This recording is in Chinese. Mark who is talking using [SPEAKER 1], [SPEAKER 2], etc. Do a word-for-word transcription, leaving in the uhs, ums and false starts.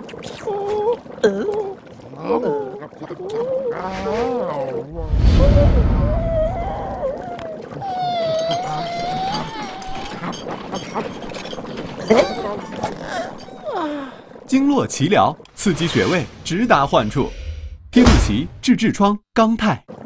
[SPEAKER 1] 经络奇疗，刺激穴位，直达患处。贴肚脐治痔疮，钢泰。